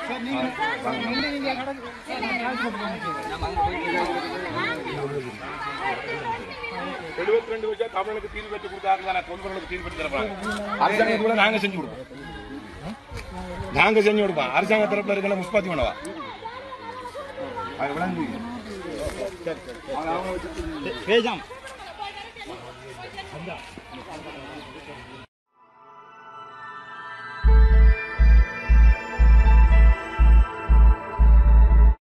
72 வருஷம் தமிழனுக்கு தீர்வு பெற்று கொடுத்தாங்க, தொல்பொருளுக்கு தீர்வு பெற்று தரப்பாங்க. அரசாங்கம் கூட நாங்க செஞ்சு கொடுப்போம், நாங்க செஞ்சு கொடுப்போம். அரசாங்க தரப்புல இருக்கிற முஸ்பாத்தி பண்ணவா அது விளங்கு பேசாம்.